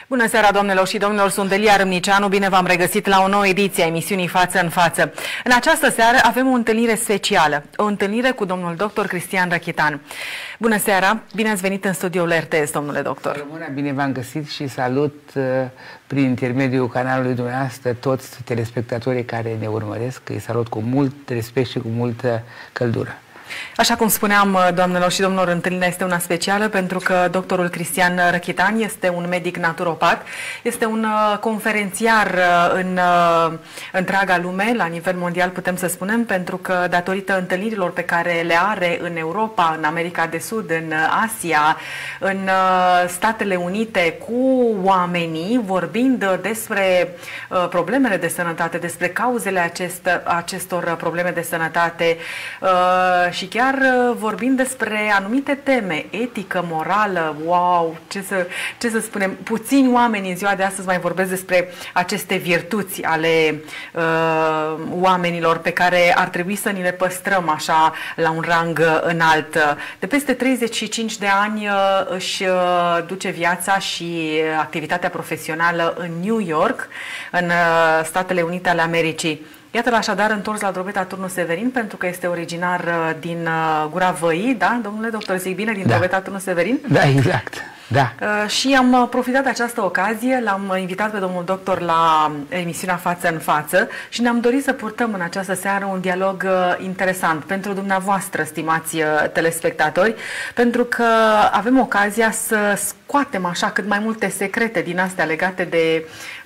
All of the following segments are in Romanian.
Bună seara, doamnelor și domnilor, sunt Delia Râmniceanu, bine v-am regăsit la o nouă ediție a emisiunii Față în Față. În această seară avem o întâlnire specială, o întâlnire cu domnul doctor Cristian Răchitan. Bună seara, bine ați venit în studioul RTS, domnule doctor. Rămână, bine v-am găsit și salut prin intermediul canalului dumneavoastră toți telespectatorii care ne urmăresc, îi salut cu mult respect și cu multă căldură. Așa cum spuneam, doamnelor și domnilor, întâlnirea este una specială pentru că doctorul Cristian Răchitan este un medic naturopat, este un conferențiar în întreaga lume, la nivel mondial putem să spunem, pentru că datorită întâlnirilor pe care le are în Europa, în America de Sud, în Asia, în Statele Unite cu oamenii, vorbind despre problemele de sănătate, despre cauzele acestor probleme de sănătate și chiar vorbind despre anumite teme, etică, morală, wow, ce să spunem, puțini oameni în ziua de astăzi mai vorbesc despre aceste virtuți ale oamenilor pe care ar trebui să ni le păstrăm așa la un rang înalt. De peste 35 de ani își duce viața și activitatea profesională în New York, în Statele Unite ale Americii. Iată-l așadar întors la Drobeta Turnu Severin, pentru că este originar din Gura Văii, da, domnule doctor, zic bine, din Drobeta Turnu Severin? Da, exact, da. Și am profitat de această ocazie, l-am invitat pe domnul doctor la emisiunea Față în Față și ne-am dorit să purtăm în această seară un dialog interesant pentru dumneavoastră, stimați telespectatori, pentru că avem ocazia să scoatem așa cât mai multe secrete din astea legate de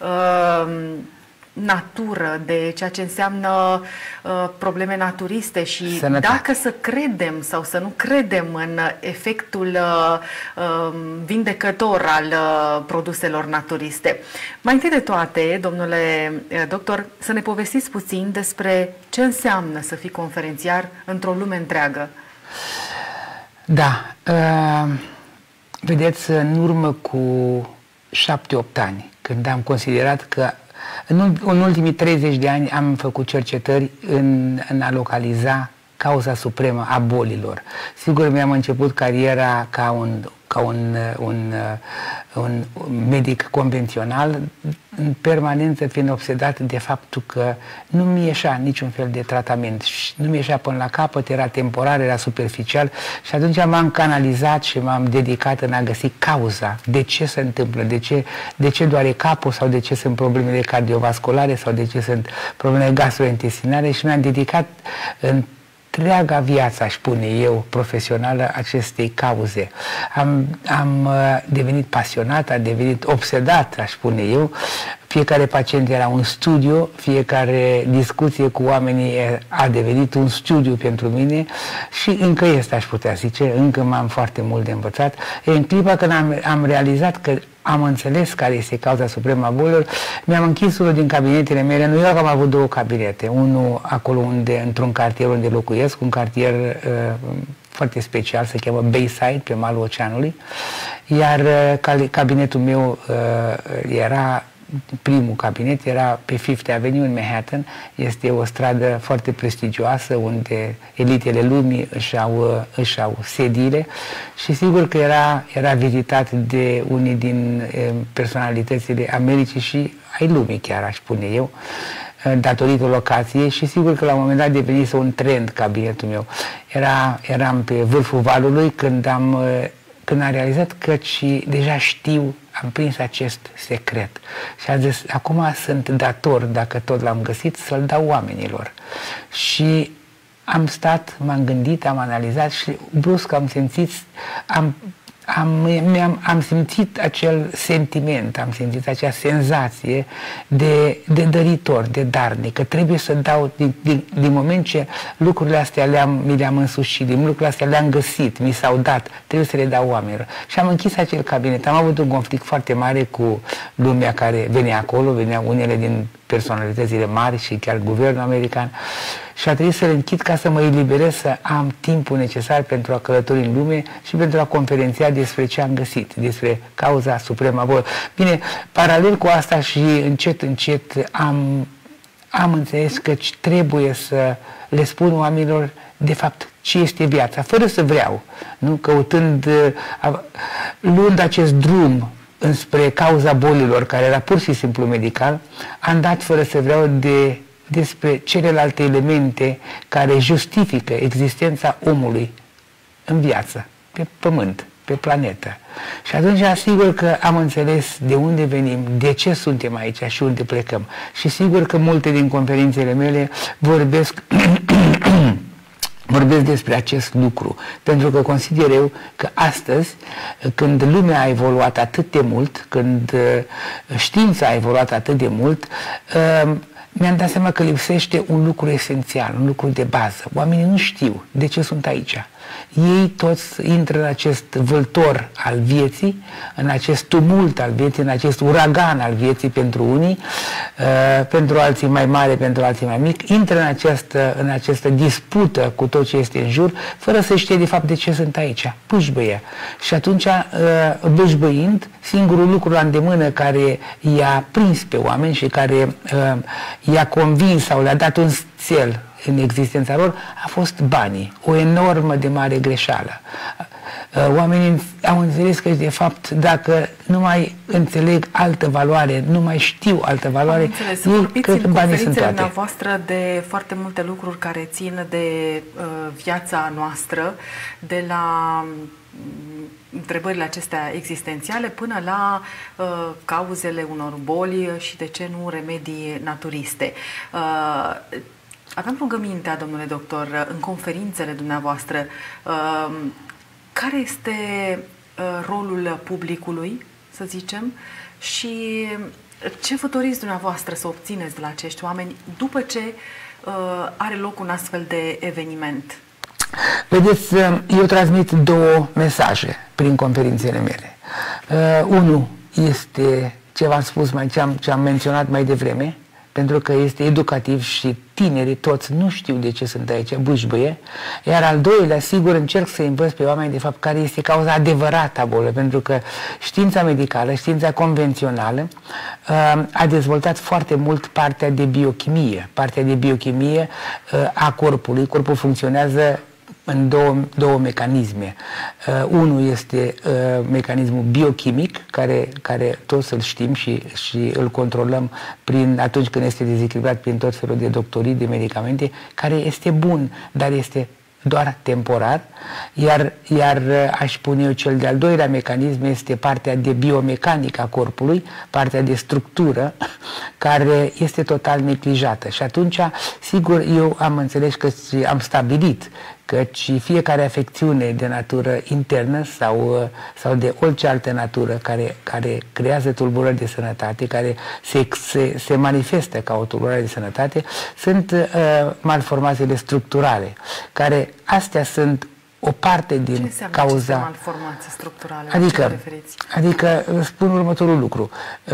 natură, de ceea ce înseamnă probleme naturiste și sănătate. Dacă să credem sau să nu credem în efectul vindecător al produselor naturiste. Mai întâi de toate, domnule doctor, să ne povestiți puțin despre ce înseamnă să fii conferențiar într-o lume întreagă. Da, vedeți, în urmă cu 7-8 ani, când am considerat că în ultimii 30 de ani am făcut cercetări în a localiza cauza supremă a bolilor. Sigur, mi-am început cariera ca un medic convențional, în permanență fiind obsedat de faptul că nu mi ieșea niciun fel de tratament, nu mi ieșea până la capăt, era temporar, era superficial și atunci m-am canalizat și m-am dedicat în a găsi cauza, de ce se întâmplă, de ce doare capul sau de ce sunt problemele cardiovasculare sau de ce sunt problemele gastrointestinale și mi-am dedicat întreaga viață, aș spune eu, profesională acestei cauze. Am devenit pasionat, am devenit obsedat, aș spune eu. Fiecare pacient era un studiu, fiecare discuție cu oamenii a devenit un studiu pentru mine și încă este, aș putea zice, încă m-am foarte mult de învățat. În clipa când am realizat că am înțeles care este cauza supremă a bolilor, mi-am închis unul din cabinetele mele. Nu, eu am avut două cabinete, unul acolo într-un cartier unde locuiesc, un cartier foarte special, se cheamă Bayside, pe malul oceanului, iar cabinetul meu primul cabinet era pe Fifth Avenue în Manhattan. Este o stradă foarte prestigioasă unde elitele lumii își au sediile și sigur că era vizitat de unii din personalitățile Americii și ai lumii, chiar aș spune eu, datorită locației și sigur că la un moment dat devenise un trend cabinetul meu. Eram pe vârful valului când am realizat că deja am prins acest secret și am zis, acum sunt dator, dacă tot l-am găsit, să-l dau oamenilor. Și am stat, m-am gândit, am analizat și brusc am simțit acel sentiment, am simțit acea senzație de dăritor, de darnic, că trebuie să dau, din moment ce lucrurile astea mi le-am însușit, din lucrurile astea le-am găsit, mi s-au dat, trebuie să le dau oamenilor. Și am închis acel cabinet. Am avut un conflict foarte mare cu lumea care venea acolo, veneau unele din personalitățile mari și chiar guvernul american și a trebuit să le închid ca să mă eliberez, să am timpul necesar pentru a călători în lume și pentru a conferenția despre ce am găsit, despre cauza supremă a bolilor. Bine, paralel cu asta și încet, încet am înțeles că trebuie să le spun oamenilor de fapt ce este viața, fără să vreau, nu? Luând acest drum înspre cauza bolilor, care era pur și simplu medical, am dat fără să vreau despre celelalte elemente care justifică existența omului în viață, pe pământ, pe planetă. Și atunci asigur că am înțeles de unde venim, de ce suntem aici și unde plecăm. Și sigur că multe din conferințele mele vorbesc despre acest lucru, pentru că consider eu că astăzi, când lumea a evoluat atât de mult, când știința a evoluat atât de mult, mi-am dat seama că lipsește un lucru esențial, un lucru de bază. Oamenii nu știu de ce sunt aici. Ei toți intră în acest vâltor al vieții, în acest tumult al vieții, în acest uragan al vieții pentru unii, pentru alții mai mari, pentru alții mai mici, intră în această dispută cu tot ce este în jur, fără să știe de fapt de ce sunt aici. Bâșbâie. Și atunci, bâșbâind, singurul lucru la îndemână care i-a prins pe oameni și care i-a convins sau le-a dat un sțel în existența lor, a fost banii. O enormă de mare greșeală. Oamenii au înțeles că, de fapt, dacă nu mai înțeleg altă valoare, nu mai știu altă valoare, ei cred că banii sunt toate. Dumneavoastră de foarte multe lucruri care țin de viața noastră, de la întrebările acestea existențiale până la cauzele unor boli și, de ce nu, remedii naturiste. Aveam rugămintea, domnule doctor, în conferințele dumneavoastră, care este rolul publicului, să zicem, și ce vă doriți dumneavoastră să obțineți de la acești oameni după ce are loc un astfel de eveniment? Vedeți, eu transmit două mesaje prin conferințele mele. Unul este ce v-am spus, ce am menționat mai devreme, pentru că este educativ și tinerii toți nu știu de ce sunt aici, bâșbâie. Iar al doilea, sigur, încerc să învăț pe oameni, de fapt, care este cauza adevărată a bolii, pentru că știința medicală, știința convențională a dezvoltat foarte mult partea de biochimie. Partea de biochimie a corpului. Corpul funcționează în două mecanisme. Unul este mecanismul biochimic, care toți îl știm și îl controlăm atunci când este dezechilibrat prin tot felul de doctorii, de medicamente, care este bun, dar este doar temporar, iar aș spune eu, cel de-al doilea mecanism este partea de biomecanică a corpului, partea de structură, care este total neglijată. Și atunci, sigur, eu am înțeles că am stabilit căci fiecare afecțiune de natură internă sau de orice altă natură care creează tulburări de sănătate, care se manifestă ca o tulburare de sănătate, sunt malformațiile structurale, care astea sunt o parte din ce înseamnă cauza... malformații structurale? Adică spun următorul lucru.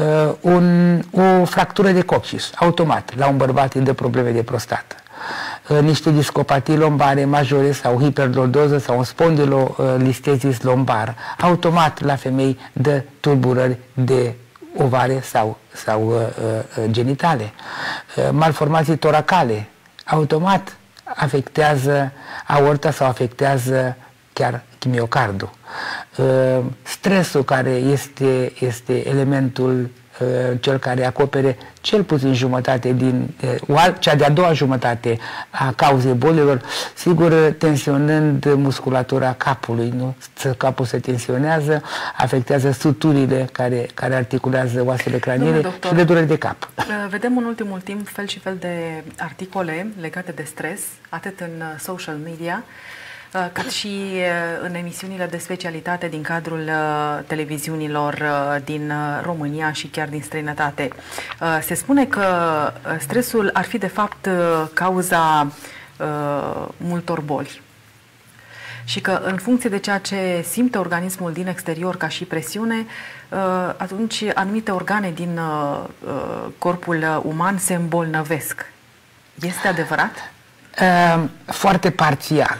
O fractură de coccis, automat, la un bărbat îi dă probleme de prostată. Niște discopatii lombare majore sau hiperdrodoză sau un spondylolistezis lombar, automat la femei dă tulburări de ovare sau genitale. Malformații toracale, automat afectează aorta sau afectează chiar miocardul. Stresul, care este elementul cel care acopere cel puțin jumătate din cea de-a doua jumătate a cauzei bolilor, sigur, tensionând musculatura capului, nu? Capul se tensionează, afectează suturile care articulează oasele craniene și de dureri de cap. Vedem în ultimul timp fel și fel de articole legate de stres, atât în social media, cât și în emisiunile de specialitate din cadrul televiziunilor din România și chiar din străinătate. Se spune că stresul ar fi de fapt cauza multor boli și că în funcție de ceea ce simte organismul din exterior ca și presiune, atunci anumite organe din corpul uman se îmbolnăvesc. Este adevărat? Foarte parțial.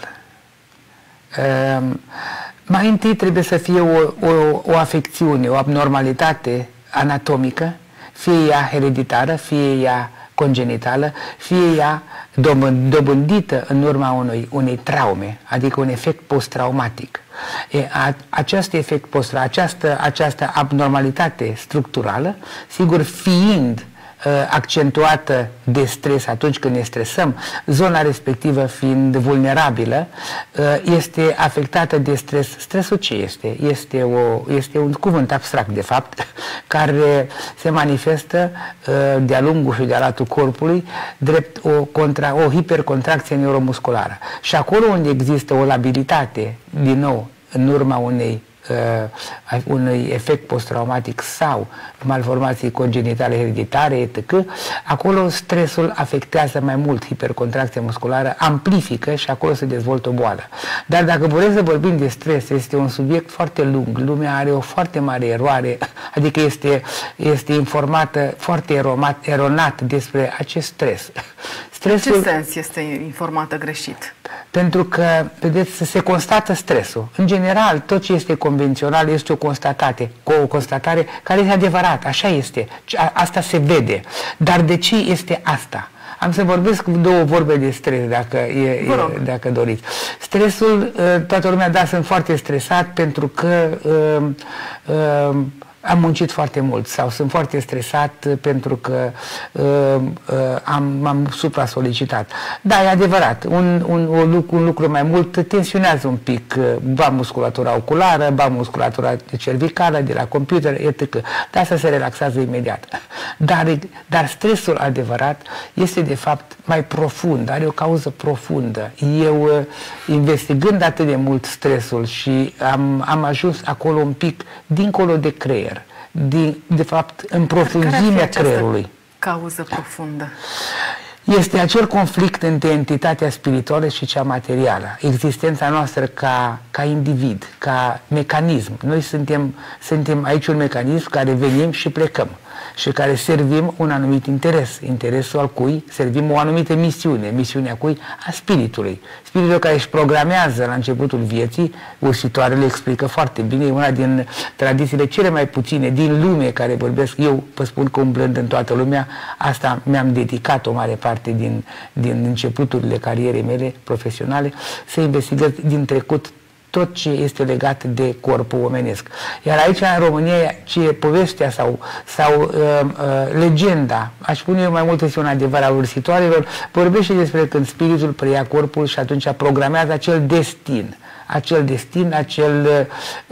Mai întâi trebuie să fie o afecțiune, o abnormalitate anatomică, fie ea hereditară, fie ea congenitală, fie ea dobândită în urma unei traume, adică un efect post-traumatic. Acest efect post-stres, această abnormalitate structurală, sigur fiind accentuată de stres atunci când ne stresăm, zona respectivă fiind vulnerabilă, este afectată de stres. Stresul ce este? Este un cuvânt abstract, de fapt, care se manifestă de-a lungul și de-a latul corpului drept o hipercontracție neuromusculară. Și acolo unde există o labilitate, din nou, în urma unui efect post-traumatic sau malformații congenitale hereditare, etc., acolo stresul afectează mai mult hipercontracția musculară, amplifică și acolo se dezvoltă o boală. Dar dacă vreți să vorbim de stres, este un subiect foarte lung, lumea are o foarte mare eroare, adică este informată foarte eronat despre acest stres. Stresul, în ce sens este informată greșit? Pentru că, vedeți, se constată stresul. În general, tot ce este convențional este o constatare care este adevărată, așa este. Asta se vede. Dar de ce este asta? Am să vorbesc cu două vorbe de stres, dacă doriți. Stresul, toată lumea, da, sunt foarte stresat pentru că am muncit foarte mult sau sunt foarte stresat pentru că m-am supra-solicitat. Da, e adevărat, un lucru mai mult tensionează un pic, ba musculatura oculară, ba musculatura cervicală, de la computer, etc. Dar asta se relaxează imediat. Dar stresul adevărat este de fapt mai profund, are o cauză profundă. Eu, investigând atât de mult stresul și am ajuns acolo un pic dincolo de creier, de fapt în profunzimea creierului. Cauză profundă? Este acel conflict între entitatea spirituală și cea materială. Existența noastră ca individ, ca mecanism. Noi suntem aici un mecanism care venim și plecăm și care servim un anumit interes. Interesul al cui servim o anumită misiune. Misiunea cui? A spiritului. Spiritul care își programează la începutul vieții, ursitoarele explică foarte bine, e una din tradițiile cele mai puține din lume care vorbesc. Eu vă spun că umblând în toată lumea, asta mi-am dedicat o mare parte din începuturile carierei mele profesionale, să investigez din trecut tot ce este legat de corpul omenesc. Iar aici, în România, ce e povestea sau legenda, aș spune eu mai mult este un adevăr al ursitoarelor, vorbește despre când spiritul preia corpul și atunci programează acel destin, acel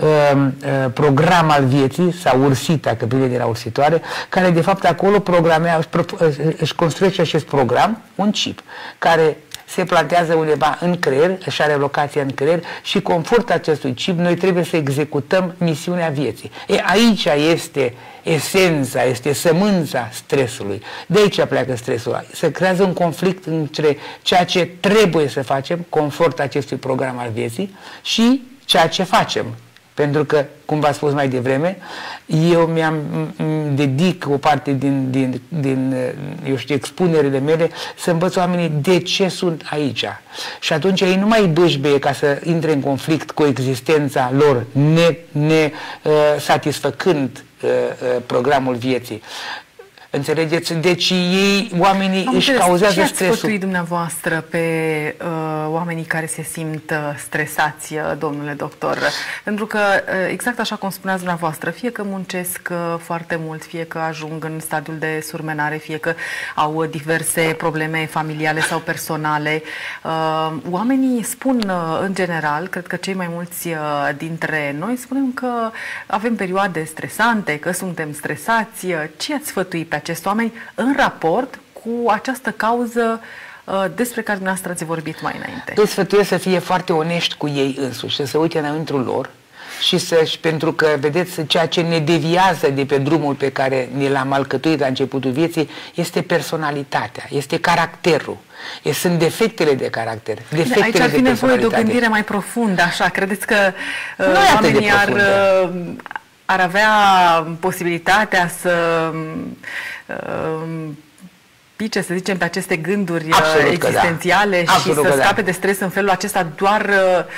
program al vieții, sau ursita, că vine de la ursitoare, care de fapt acolo își construiește acest program, un chip, care se plantează undeva în creier, își are locația în creier și conform acestui chip noi trebuie să executăm misiunea vieții. Aici este esența, este sămânța stresului. De aici pleacă stresul. Se creează un conflict între ceea ce trebuie să facem, conform acestui program al vieții, și ceea ce facem. Pentru că, cum v-am spus mai devreme, eu dedic o parte din expunerile mele să învăț oamenii de ce sunt aici. Și atunci ei nu mai bâșbăie ca să intre în conflict cu existența lor, satisfăcând programul vieții. Înțelegeți? Deci oamenii își cauzează stresul. Ce ați sfătui dumneavoastră pe oamenii care se simt stresați, domnule doctor? Pentru că, exact așa cum spuneați dumneavoastră, fie că muncesc foarte mult, fie că ajung în stadiul de surmenare, fie că au diverse probleme familiale sau personale, oamenii spun, în general, cred că cei mai mulți dintre noi spunem că avem perioade stresante, că suntem stresați. Ce ați sfătui pe acești oameni în raport cu această cauză despre care dumneavoastră ați vorbit mai înainte? Îi sfătuiesc să fie foarte onești cu ei însuși, să se uite înăuntru lor și pentru că, vedeți, ceea ce ne deviază de pe drumul pe care ne l-am alcătuit la începutul vieții este personalitatea, este caracterul. Sunt defectele de caracter. Aici ar fi nevoie de o gândire mai profundă, așa. Credeți că oamenii ar avea posibilitatea să pice, să zicem, pe aceste gânduri existențiale și să scape de stres în felul acesta doar,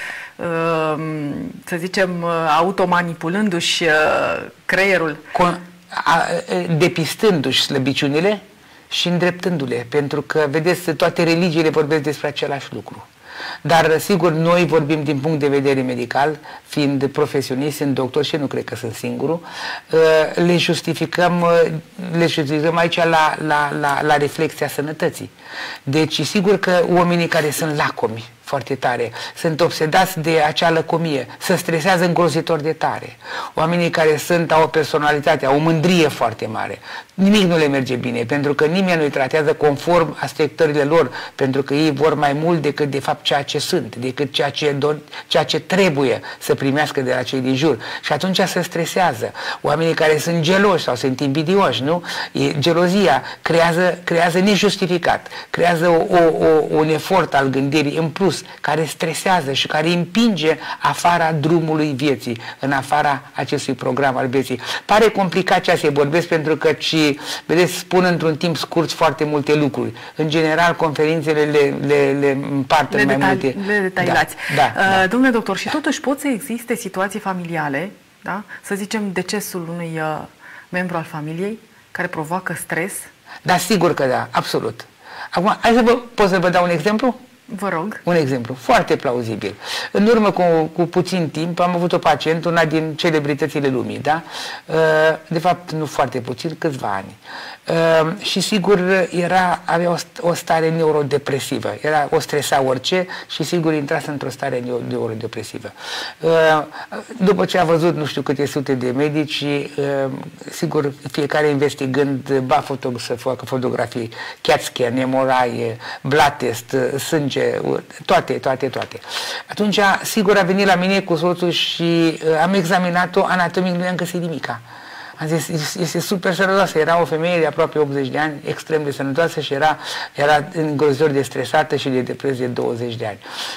să zicem, automanipulându-și creierul? Depistându-și slăbiciunile și îndreptându-le, pentru că, vedeți, toate religiile vorbesc despre același lucru. Dar, sigur, noi vorbim din punct de vedere medical, fiind profesioniști, sunt doctor și nu cred că sunt singurul, le justificăm aici la reflexia sănătății. Deci, sigur că oamenii care sunt lacomi foarte tare, sunt obsedați de acea lăcomie, se stresează îngrozitor de tare. Oamenii care au o personalitate, au o mândrie foarte mare, nimic nu le merge bine, pentru că nimeni nu îi tratează conform așteptările lor, pentru că ei vor mai mult decât de fapt ceea ce sunt, decât ceea ce trebuie să primească de la cei din jur. Și atunci se stresează. Oamenii care sunt geloși sau sunt invidioși, nu? Gelozia creează nejustificat, creează un efort al gândirii în plus, care stresează și care împinge afara drumului vieții, în afara acestui program al vieții. Pare complicat ceea ce vorbesc, pentru că, vedeți, spun într-un timp scurt foarte multe lucruri. În general, conferințele le împart în mai multe... Le detailați. Da. Domnule doctor, și totuși pot să existe situații familiale, da? Să zicem decesul unui membru al familiei, care provoacă stres? Da, sigur că da, absolut. Acum, pot să vă dau un exemplu? Vă rog. Un exemplu foarte plauzibil. În urmă cu puțin timp am avut o pacientă, una din celebritățile lumii, da? De fapt, nu foarte puțin, câțiva ani. Și sigur avea o stare neurodepresivă. O stresa orice și sigur intrase într-o stare neurodepresivă. După ce a văzut nu știu câte sute de medici, sigur fiecare investigând, să facă fotografii, CAT scan, MRI, blood test, sânge, toate. Atunci, sigur, a venit la mine cu soțul și am examinat-o, anatomic nu i-am găsit nimica. Am zis, este super sănătoasă, era o femeie de aproape 80 de ani, extrem de sănătoasă și era îngrozitor de stresată și de depresie de 20 de ani.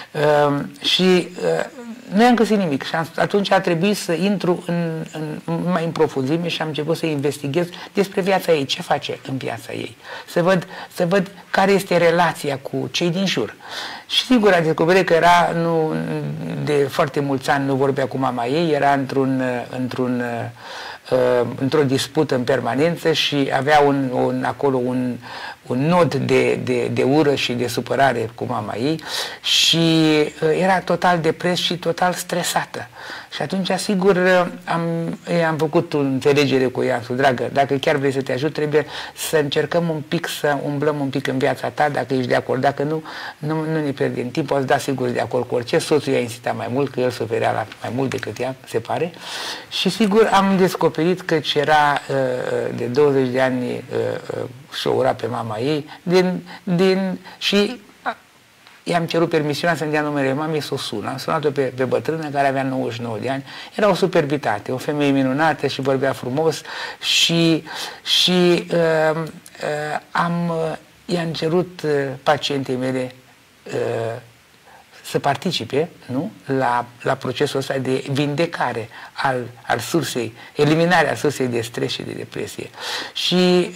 Nu i-am găsit nimic și atunci a trebuit să intru mai în profunzime și am început să investighez despre viața ei, ce face în viața ei. Să văd care este relația cu cei din jur. Și sigur a descoperit că de foarte mulți ani nu vorbea cu mama ei, era într-o dispută în permanență și avea acolo un nod de ură și de supărare cu mama ei și era total depres și total stresată. Și atunci, sigur, am făcut o înțelegere cu ea, dragă, dacă chiar vrei să te ajut, trebuie să încercăm un pic, să umblăm un pic în viața ta, dacă ești de acord. Dacă nu ne pierdem timp, poți da sigur de acord cu orice. Soțul i-a insistat mai mult, că el suferea mai mult decât ea, se pare. Și sigur am descoperit că era de 20 de ani și-o ura pe mama ei, și i-am cerut permisiunea să-mi dea numele mamei, să o sun. Am sunat-o pe bătrână, care avea 99 de ani. Era o superbitate, o femeie minunată și vorbea frumos și i-am cerut pacientei mele să participe, nu? La procesul ăsta de vindecare al sursei, eliminarea sursei de stres și de depresie. Și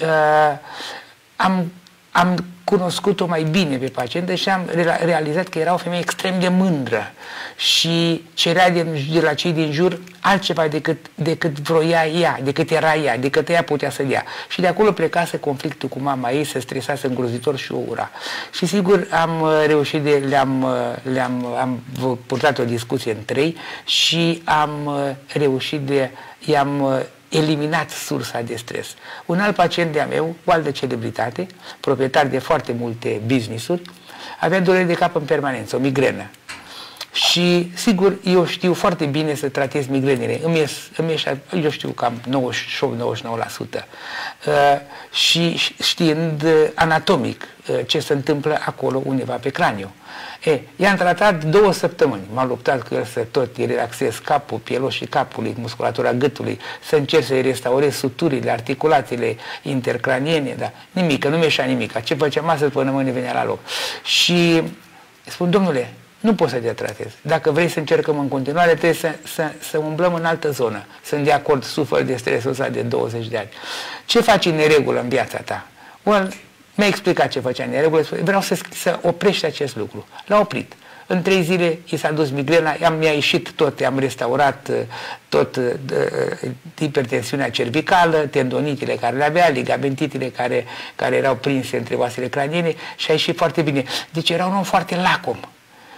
am cunoscut-o mai bine pe pacientă și am realizat că era o femeie extrem de mândră și cerea de la cei din jur altceva decât vroia ea, decât era ea, decât ea putea să dea. Și de acolo plecase conflictul cu mama ei, se stresase îngrozitor și o ura. Și sigur am reușit, am purtat o discuție în 3 și am reușit i-am eliminat sursa de stres. Un alt pacient de-a meu, o altă celebritate, proprietar de foarte multe business-uri, avea dureri de cap în permanență, o migrenă. Și, sigur, eu știu foarte bine să tratez migrenele. Eu știu cam 98-99%. Și știind anatomic ce se întâmplă acolo undeva pe craniu. I-am tratat 2 săptămâni. M-am luptat cu el să tot îi relaxez capul, pieloșii capului, musculatura gâtului, să încerc să-i restaurez suturile, articulațiile intercraniene, dar nimic, nu mi-eșa nimic. Ce făceam astăzi până mâine venea la loc. Și spun, domnule, nu pot să te tratez. Dacă vrei să încercăm în continuare, trebuie să umblăm în altă zonă. Sunt de acord, sufăr de stresul ăsta de 20 de ani. Ce faci în neregulă în viața ta? Mi-a explicat ce făcea în neregulă. Vreau să oprești acest lucru. L-a oprit. În 3 zile i s-a dus migrena, mi-a ieșit tot, am restaurat tot hipertensiunea cervicală, tendonitele care le avea, ligamentitele care erau prinse între oasele craniene și a ieșit foarte bine. Deci era un om foarte lacom.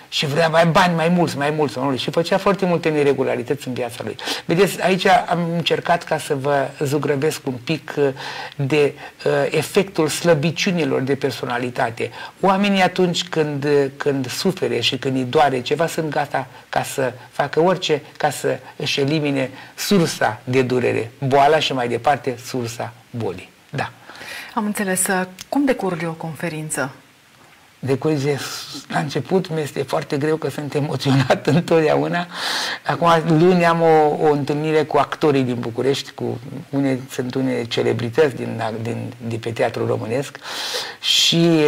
și vrea bani mai mulți, și făcea foarte multe neregularități în viața lui. Vedeți, aici am încercat ca să vă zugrăvesc un pic de efectul slăbiciunilor de personalitate. Oamenii atunci când sufere și când îi doare ceva, sunt gata ca să facă orice ca să își elimine sursa de durere, boala și mai departe sursa bolii. Da. Am înțeles. Cum decurge o conferință? Decurge, la început mi-este foarte greu că sunt emoționat întotdeauna. Acum, luni am o întâlnire cu actorii din București, sunt unele celebrități din pe teatru românesc și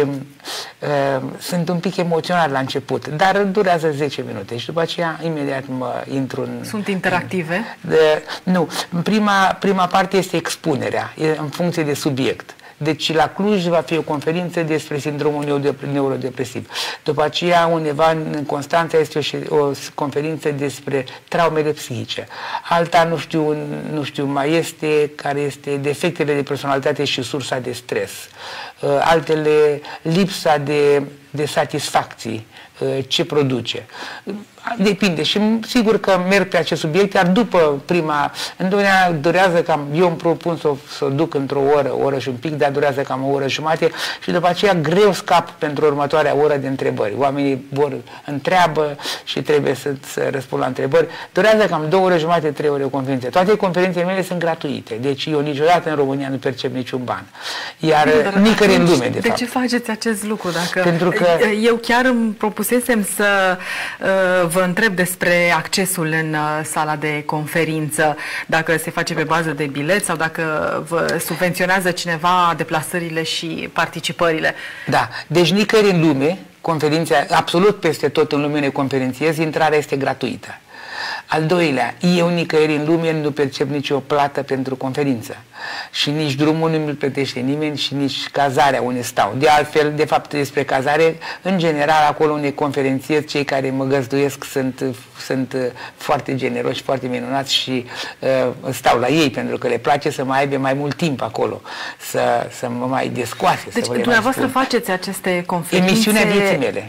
sunt un pic emoționat la început, dar durează 10 minute și după aceea imediat mă intru în... Sunt interactive? Nu. Prima parte este expunerea, în funcție de subiect. Deci la Cluj va fi o conferință despre sindromul neurodepresiv. După aceea, undeva în Constanța este o conferință despre traumele psihice. Alta, nu știu, mai este care este defectele de personalitate și sursa de stres. Altele, lipsa de satisfacții, ce produce. Depinde și sigur că merg pe acest subiect, iar după întotdeauna durează cam, eu îmi propun să o duc într-o oră și un pic, dar durează cam o oră și jumătate și după aceea greu scap pentru următoarea oră de întrebări. Oamenii întreabă și trebuie să răspund la întrebări. Durează cam 2 ore jumătate, 3 ore o conferință. Toate conferințele mele sunt gratuite, deci eu niciodată în România nu percep niciun ban. Iar nicăieri în lume, de fapt. De ce faceți acest lucru? Pentru că eu chiar îmi propusesem să vă întreb despre accesul în sala de conferință, dacă se face pe bază de bilet sau dacă vă subvenționează cineva deplasările și participările. Da, deci nicăieri în lume, absolut peste tot în lume ne conferențiez, intrarea este gratuită. Al doilea, eu nicăieri în lume nu percep nicio plată pentru conferință. Și nici drumul nu mi-l plătește nimeni și nici cazarea unde stau. De altfel, de fapt, despre cazare, în general, acolo unde conferențiez, cei care mă găzduiesc sunt foarte generoși, foarte minunați și stau la ei, pentru că le place să mai aibă mai mult timp acolo, să mă mai descoase. Deci, dumneavoastră faceți aceste conferințe... Emisiunea vieții mele.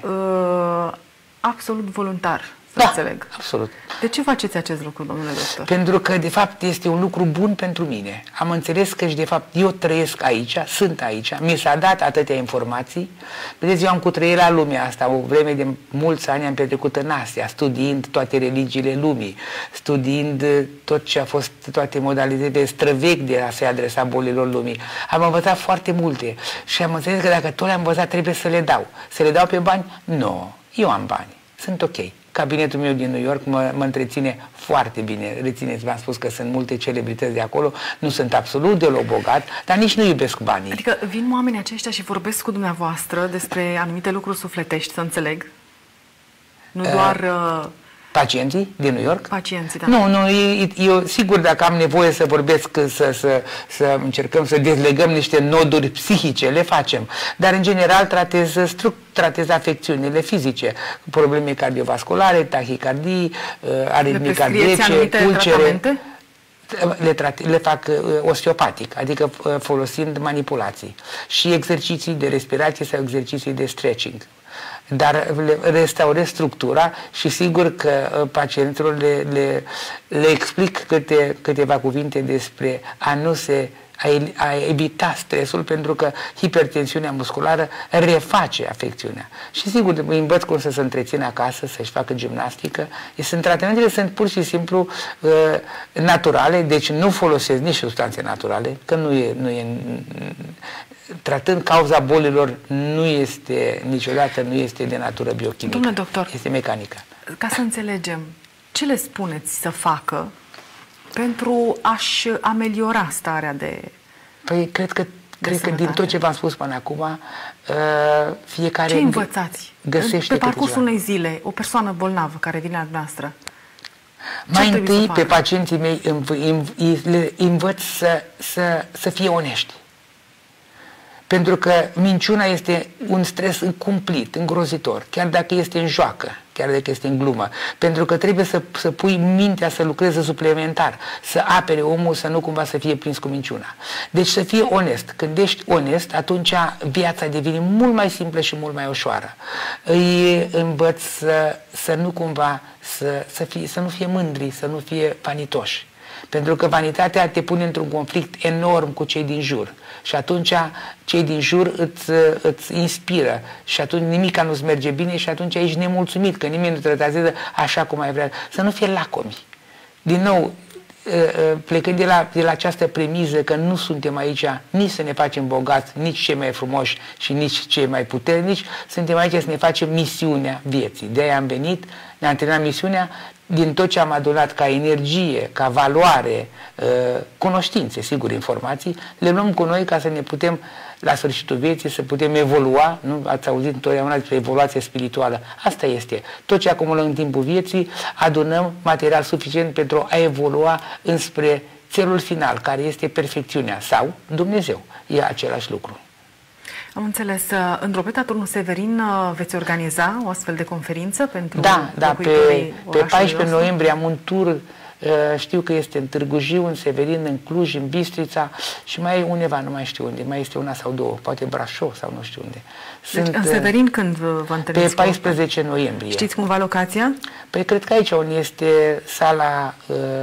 Absolut voluntar. Da, înțeleg. Absolut. De ce faceți acest lucru, domnule doctor? Pentru că, de fapt, este un lucru bun pentru mine. Am înțeles că, de fapt, eu trăiesc aici, sunt aici, mi s-a dat atâtea informații. Vedeți, eu am cutreiera lumea asta, o vreme de mulți ani am petrecut în Asia, studiind toate religiile lumii, studiind tot ce a fost, toate modalitățile străvechi de a se adresa bolilor lumii. Am învățat foarte multe și am înțeles că dacă tot le-am învățat, trebuie să le dau. Să le dau pe bani? Nu. Eu am bani. Sunt ok. Cabinetul meu din New York mă întreține foarte bine. Rețineți, v-am spus că sunt multe celebrități de acolo, nu sunt absolut deloc bogat, dar nici nu iubesc banii. Adică vin oamenii aceștia și vorbesc cu dumneavoastră despre anumite lucruri sufletești, să înțeleg? Nu doar... Pacienții din New York? Pacienții, da. Nu, eu sigur dacă am nevoie să vorbesc, să încercăm să dezlegăm niște noduri psihice, le facem. Dar în general tratez afecțiunile fizice, probleme cardiovasculare, tahicardii, aritmii cardiace, ulcere. Le fac osteopatic, adică folosind manipulații și exerciții de respirație sau exerciții de stretching. Dar restaurez structura și sigur că pacienților le explic câteva cuvinte despre a evita stresul, pentru că hipertensiunea musculară reface afecțiunea. Și sigur, îi învăț cum să se întrețină acasă, să-și facă gimnastică. Tratamentele sunt pur și simplu naturale, deci nu folosesc nici substanțe naturale, că nu e tratând cauza bolilor niciodată nu este de natură biochimică. Domnule doctor, este mecanică. Ca să înțelegem, ce le spuneți să facă pentru a-și ameliora starea de... Păi, cred că din tot ce v-am spus până acum, fiecare... Ce învățați? Găsește pe parcursul unei zile, o persoană bolnavă care vine la noastră. Mai întâi, pe pacienții mei le învăț să fie onești. Pentru că minciuna este un stres cumplit, îngrozitor, chiar dacă este în joacă. chiar dacă este în glumă, pentru că trebuie să pui mintea să lucreze suplimentar, să apere omul, să nu cumva să fie prins cu minciuna. Deci să fie onest. Când ești onest, atunci viața devine mult mai simplă și mult mai ușoară. Îi învăț să nu cumva, să nu fie mândri, să nu fie vanitoși. Pentru că vanitatea te pune într-un conflict enorm cu cei din jur. Și atunci cei din jur îți inspiră și atunci nimica nu-ți merge bine și atunci ești nemulțumit, că nimeni nu te tratează așa cum ai vrea. Să nu fie lacomi. Din nou, plecând de la această premiză că nu suntem aici nici să ne facem bogați, nici cei mai frumoși și nici cei mai puternici, suntem aici să ne facem misiunea vieții. De-aia am venit, ne-am terminat misiunea, din tot ce am adunat ca energie, ca valoare, cunoștințe, sigur, informații, le luăm cu noi ca să ne putem, la sfârșitul vieții, să putem evolua. Nu ați auzit întotdeauna despre evoluție spirituală. Asta este. Tot ce acumulăm în timpul vieții, adunăm material suficient pentru a evolua înspre țelul final, care este perfecțiunea sau Dumnezeu. E același lucru. Am înțeles. În Drobeta Turnul Severin veți organiza o astfel de conferință pentru Da, pe 14 noiembrie am un tur, știu că este în Târgu Jiu, în Severin, în Cluj, în Bistrița și mai e undeva, nu mai știu unde, mai este una sau două, poate Brașov sau nu știu unde. Deci, în Severin când vă întâlniți? Pe 14 noiembrie. Știți cumva locația? Păi cred că aici unde este sala,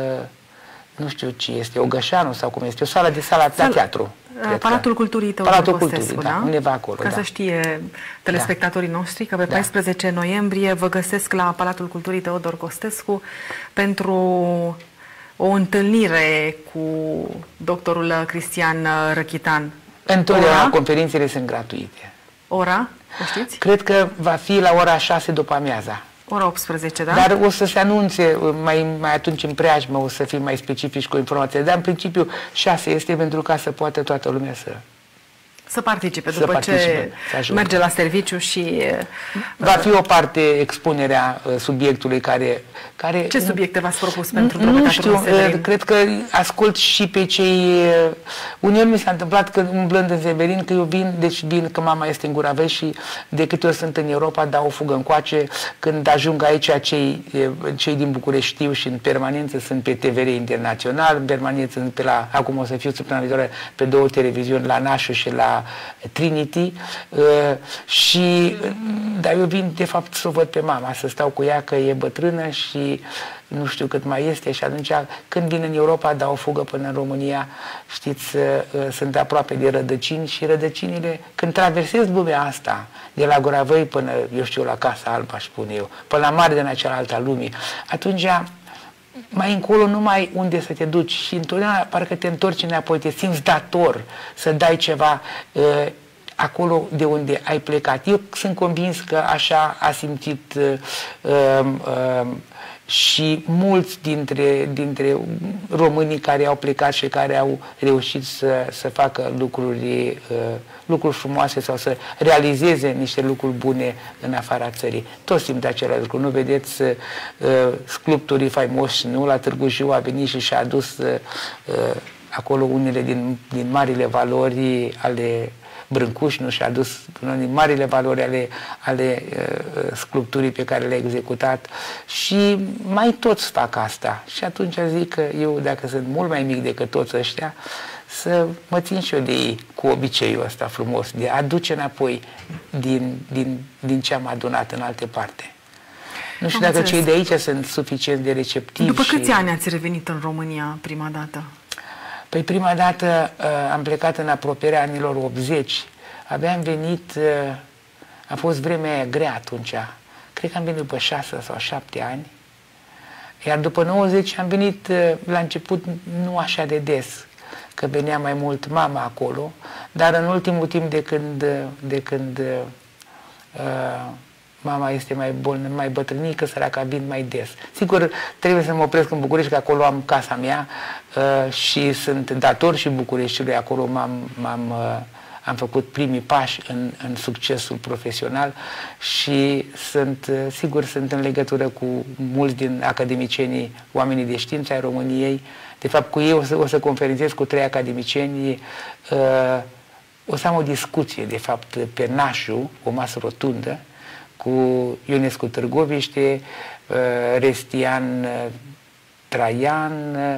nu știu ce este, Ogășanu sau cum este, o sală de teatru. Palatul Culturii Teodor Costescu, da? Undeva acolo. Ca să știe telespectatorii noștri că pe 14 noiembrie vă găsesc la Palatul Culturii Teodor Costescu pentru o întâlnire cu doctorul Cristian Răchitan. Întotdeauna conferințele sunt gratuite. Ora, o știți? Cred că va fi la ora 6 după amiaza. Ora 18, da? Dar o să se anunțe mai atunci în preajmă, o să fim mai specifici cu informația. Dar în principiu 6 este pentru ca să poată toată lumea să participe după ce merge la serviciu și... Va fi o parte expunerea subiectului care... Ce subiecte v-ați propus pentru Drobeta? Nu știu, cred că ascult și pe cei... Uneori mi s-a întâmplat că umblând în Severin, că eu vin, că mama este în Guravei și de câte ori sunt în Europa, dau o fugă încoace. Când ajung aici, cei din București știu și în permanență sunt pe TVR Internațional, în permanență sunt acum o să fiu săptămâna viitoare pe 2 televiziuni, la Nașu și la Trinity, dar eu vin de fapt să o văd pe mama, să stau cu ea că e bătrână și nu știu cât mai este și atunci când vin în Europa dau o fugă până în România, știți, sunt aproape de rădăcini și rădăcinile, când traversez lumea asta, de la Guravăi până, eu știu, la Casa Albă, aș spune eu, până la mare din cealaltă lumii, atunci mai încolo nu mai ai unde să te duci și întotdeauna parcă te întorci înapoi, te simți dator să dai ceva acolo de unde ai plecat. Eu sunt convins că așa a simțit și mulți dintre românii care au plecat și care au reușit să facă lucruri frumoase sau să realizeze niște lucruri bune în afara țării. Toți simt același lucru. Nu vedeți sculpturii faimoși, nu? La Târgu Jiu a venit și și-a adus acolo unele din marile valori ale Brâncuș, nu și-a adus din marile valori ale sculpturii pe care le-a executat și mai toți fac asta. Și atunci zic că eu, dacă sunt mult mai mic decât toți ăștia, să mă țin și eu de ei cu obiceiul ăsta frumos, de a aduce înapoi din ce am adunat în alte parte. Nu știu dacă cei de aici sunt suficient de receptivi. După câți ani ați revenit în România prima dată? Păi prima dată am plecat în apropierea anilor 80. Abia am venit, a fost vremea aia grea atunci. Cred că am venit după 6 sau 7 ani. Iar după 90 am venit la început nu așa de des, că venea mai mult mama acolo, dar în ultimul timp de când mama este mai bătrânică, săraca, vin mai des. Sigur, trebuie să mă opresc în București, că acolo am casa mea și sunt dator și Bucureștiului. Acolo am făcut primii pași în succesul profesional și sigur, sunt în legătură cu mulți din academicienii, oamenii de știință ai României. De fapt, cu ei o să conferențiez cu 3 academicieni. O să am o discuție, de fapt, pe Nașu, o masă rotundă, cu Ionescu Târgoviște, Restian Traian,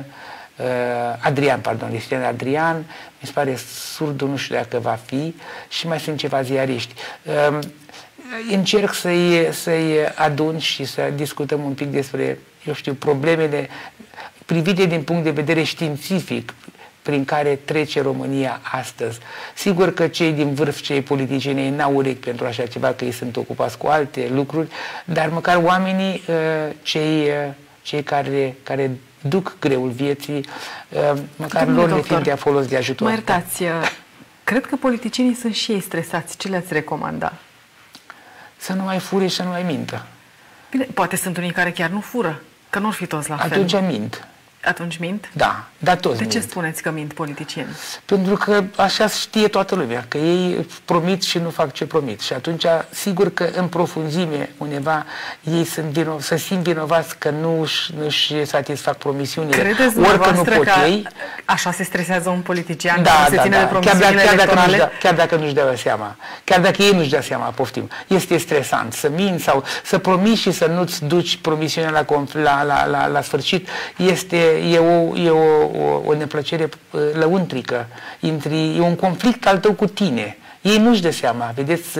Restian Adrian, mi se pare Surdu, nu știu dacă va fi, și mai sunt ceva ziariști. Încerc să-i adun și să discutăm un pic despre, eu știu, problemele privite din punct de vedere științific prin care trece România astăzi. Sigur că cei din vârf, cei politicieni, n-au urechi pentru așa ceva, că ei sunt ocupați cu alte lucruri, dar măcar oamenii, cei care duc greul vieții, măcar lor le fie de folos, de ajutor. Mă iertați, cred că politicienii sunt și ei stresați. Ce le-ați recomanda? Să nu mai fure și să nu mai mintă. Bine, poate sunt unii care chiar nu fură, că nu-or fi toți la fel. Atunci mint. Atunci mint? Da, dar toți De mint. ce spuneți că mint politicienii? Pentru că așa știe toată lumea, că ei promit și nu fac ce promit. Și atunci, sigur că în profunzime, undeva, ei se simt vinovați că nu își satisfac promisiunile. Credeți dumneavoastră că așa se stresează un politician, da, se ține de promisiunile electorale? Chiar dacă nu-și dă seama, chiar dacă ei nu-și dă seama, poftim, este stresant să minți sau să promiți și să nu-ți duci promisiunea la sfârșit, e o neplăcere lăuntrică, e un conflict al tău cu tine. Ei nu-și dă seama, vedeți,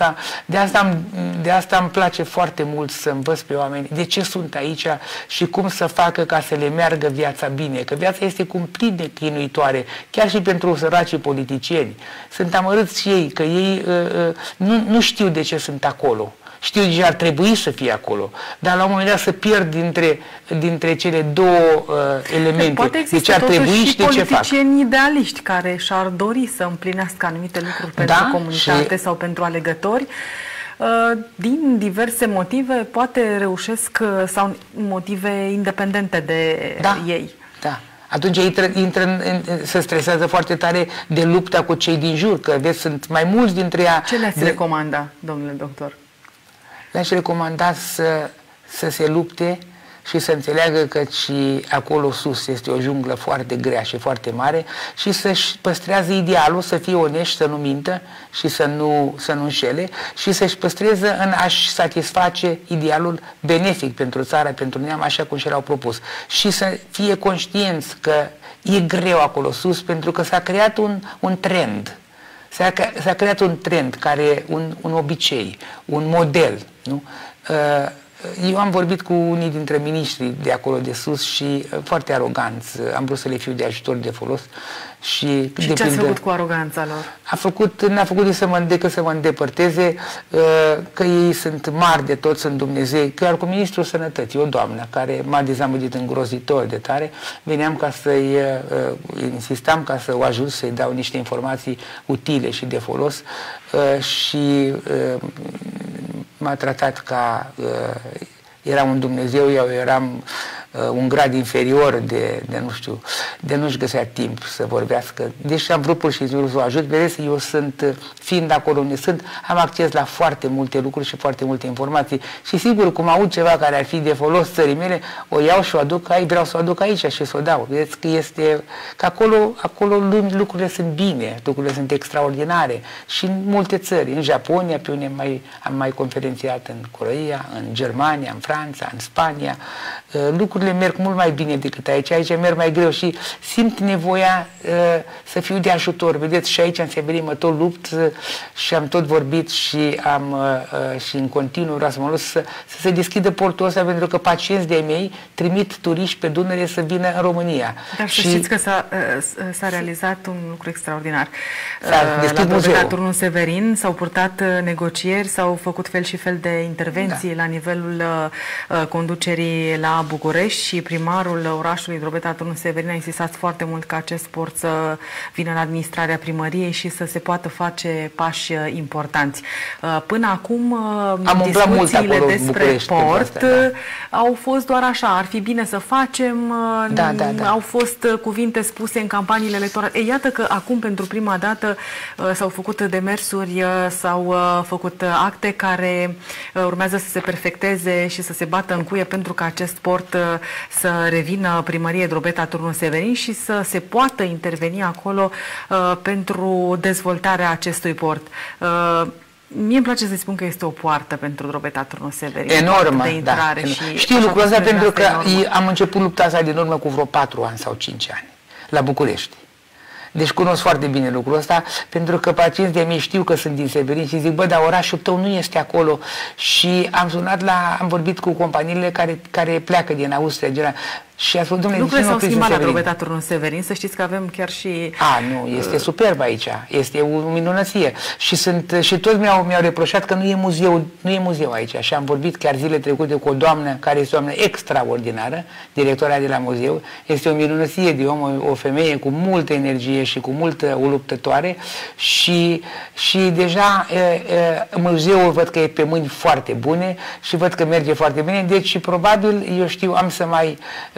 de asta îmi place foarte mult să învăț pe oameni de ce sunt aici și cum să facă ca să le meargă viața bine, că viața este cumplit de chinuitoare, chiar și pentru săracii politicieni. Sunt amărâți și ei, că ei nu știu de ce sunt acolo. Știu de ce ar trebui să fie acolo, dar la un moment dat să pierd dintre cele două elemente. Poate există totuși și politicieni idealiști care și-ar dori să împlinească anumite lucruri pentru comunitate sau pentru alegători. Din diverse motive, poate reușesc, sau motive independente de ei. Da. Atunci se stresează foarte tare de lupta cu cei din jur, că vezi, sunt mai mulți dintre ea. Ce le-ați recomanda, domnule doctor? Le-aș recomanda să se lupte și să înțeleagă că și acolo sus este o junglă foarte grea și foarte mare și să-și păstrează idealul, să fie onești, să nu mintă și să nu înșele și să-și păstreze în a-și satisface idealul benefic pentru țară, pentru neam, așa cum și l-au propus. Și să fie conștienți că e greu acolo sus pentru că s-a creat un trend. S-a creat un trend, un obicei, un model. Nu? Eu am vorbit cu unii dintre miniștrii de acolo de sus și foarte aroganți. Am vrut să le fiu de ajutor, de folos. Și ce ați făcut cu aroganța lor? N-a făcut decât să mă îndepărteze, că ei sunt mari de tot, sunt Dumnezei. Chiar cu ministrul sănătății, o doamnă care m-a dezamăgit îngrozitor de tare, veneam ca insistam ca să o ajut, să-i dau niște informații utile și de folos și m-a tratat ca era un Dumnezeu, eu eram un grad inferior de nu-și găsea timp să vorbească. Deși am vrut pur și simplu să o ajut, vedeți, eu fiind acolo unde sunt, am acces la foarte multe lucruri și foarte multe informații și sigur, cum aud ceva care ar fi de folos țării mele, o iau și o aduc aici, vreau să o aduc aici și să o dau. Vedeți că acolo lucrurile sunt bine, lucrurile sunt extraordinare și în multe țări, în Japonia, pe unde am mai conferențiat, în Coreea, în Germania, în Franța, în Spania, lucrurile merg mult mai bine decât aici. Aici merg mai greu și simt nevoia să fiu de ajutor. Vedeți, și aici în Severin mă tot lupt și am tot vorbit și în continuu vreau să mă las să se deschidă portul ăsta, pentru că pacienți de-ai mei trimit turiști pe Dunăre să vină în România. Dar să știți că s-a realizat un lucru extraordinar. La Drobeta Turnul Severin s-au purtat negocieri, s-au făcut fel și fel de intervenții la nivelul conducerii la București și primarul orașului Drobeta Turnul Severin a insistat foarte mult ca acest port să vină la administrarea primăriei și să se poată face pași importanți. Până acum discuțiile despre port au fost doar așa, ar fi bine să facem, au fost cuvinte spuse în campaniile electorale. Iată că acum pentru prima dată s-au făcut demersuri, s-au făcut acte care urmează să se perfecteze și să se bată în cuie pentru ca acest port să revină primăriei Drobeta Turnul Severin și să se poată interveni acolo pentru dezvoltarea acestui port. Mie îmi place să spun că este o poartă pentru Drobeta Turnul Severin. Enormă, de intrare. da. Și știu lucrul ăsta pentru că enormă. am început lupta asta din urmă cu vreo 4 ani sau 5 ani, la București. Deci cunosc foarte bine lucrul ăsta, pentru că pacienții de mei știu că sunt din Severin și zic, bă, dar orașul tău nu este acolo. Și am sunat am vorbit cu companiile care pleacă din Austria, și a spus, domnule, lucrurile s-au schimbat la Drobeta Turnul Severin, să știți că avem chiar și... Nu, este superb aici, este o minunăție. Și toți mi-au reproșat că nu e muzeu aici. Și am vorbit chiar zile trecute cu o doamnă, care este o doamnă extraordinară, directora de la muzeu. Este o minunăție de om, o femeie cu multă energie și cu multă o luptătoare. Și deja muzeul văd că e pe mâini foarte bune și văd că merge foarte bine. Deci probabil, eu știu, am să mai...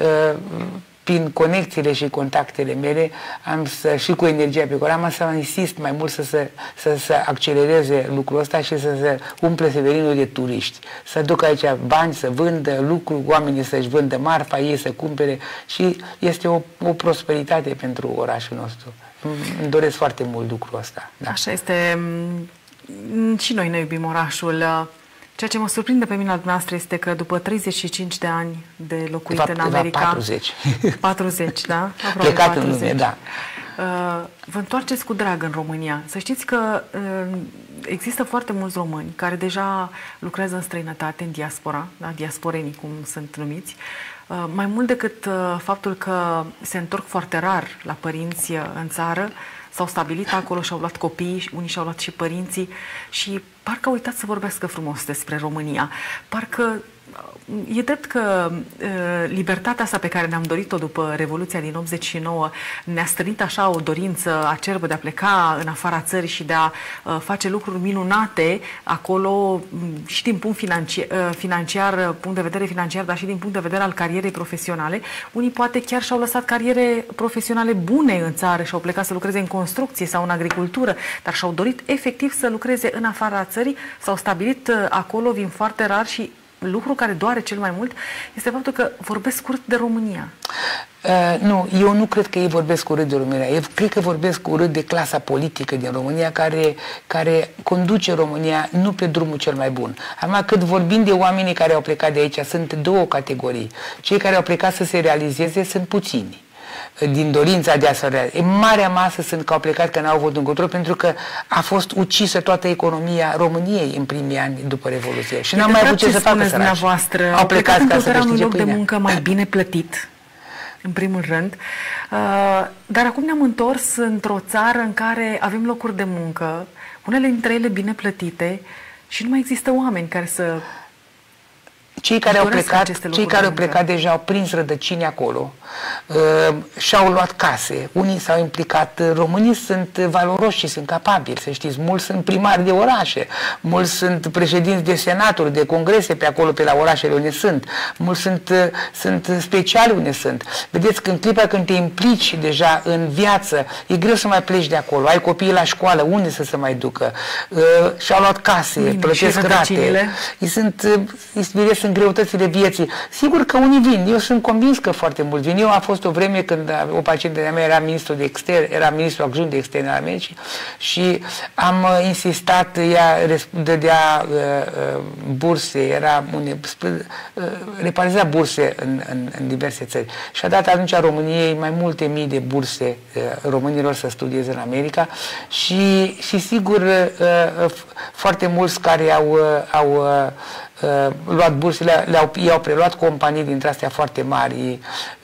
prin conexiile și contactele mele și cu energia pe care am să insist mai mult să accelereze lucrul ăsta și să se umple Severinul de turiști. Să ducă aici bani, să vândă lucruri, oamenii să-și vândă marfa, ei să cumpere și este o prosperitate pentru orașul nostru. Îmi doresc foarte mult lucrul ăsta. Da. Așa este. Și noi ne iubim orașul. Ceea ce mă surprinde pe mine al dumneavoastră este că după 35 de ani de locuit în America... 40. 40, da? Plecat în lume, da. Vă întoarceți cu drag în România. Să știți că există foarte mulți români care deja lucrează în străinătate, în diaspora, da? Diasporenii, cum sunt numiți, mai mult decât faptul că se întorc foarte rar la părinți în țară, s-au stabilit acolo și au luat copiii, unii și-au luat și părinții și parcă au uitat să vorbească frumos despre România. Parcă e drept că libertatea asta pe care ne-am dorit-o după Revoluția din 89 ne-a strânit așa o dorință acerbă de a pleca în afara țării și de a face lucruri minunate acolo și din punct punct de vedere financiar, dar și din punct de vedere al carierei profesionale. Unii poate chiar și-au lăsat cariere profesionale bune în țară și au plecat să lucreze în construcție sau în agricultură, dar și-au dorit efectiv să lucreze în afara țării, s-au stabilit acolo, vin foarte rar și lucru care doare cel mai mult este faptul că vorbesc urât de România. Nu, eu nu cred că ei vorbesc urât de România. Eu cred că vorbesc urât de clasa politică din România care conduce România nu pe drumul cel mai bun. Acum, cât vorbim de oamenii care au plecat de aici, sunt două categorii. Cei care au plecat să se realizeze sunt puțini, din dorința de a se realiza. Marea masă sunt că au plecat, că n-au avut încotro, pentru că a fost ucisă toată economia României în primii ani după Revoluție. Și n-am mai avut ce să facă săraci. Au plecat ca să câștige un loc de muncă mai bine plătit, în primul rând. Dar acum ne-am întors într-o țară în care avem locuri de muncă, unele dintre ele bine plătite și nu mai există oameni care să... Cei care au plecat deja au prins rădăcini acolo, și-au luat case, unii s-au implicat, românii sunt valoroși și sunt capabili, să știți, mulți sunt primari de orașe, mulți sunt președinți de senaturi, de congrese pe acolo, pe la orașele unde sunt, mulți sunt speciali unde sunt. Vedeți că în clipa când te implici deja în viață, e greu să mai pleci de acolo, ai copiii la școală, unde să se mai ducă, și-au luat case, plătesc rate, sunt greutățile vieții. Sigur că unii vin, eu sunt convins că foarte mulți vin. Eu a fost o vreme când o pacientă de-a mea era ministru de extern, era ministru adjunct de externe al Americii și am insistat, ea dădea burse, repartiza burse în diverse țări. Și a dat atunci României mai multe mii de burse românilor să studieze în America și sigur foarte mulți care au luat bursele, i-au preluat companii dintre astea foarte mari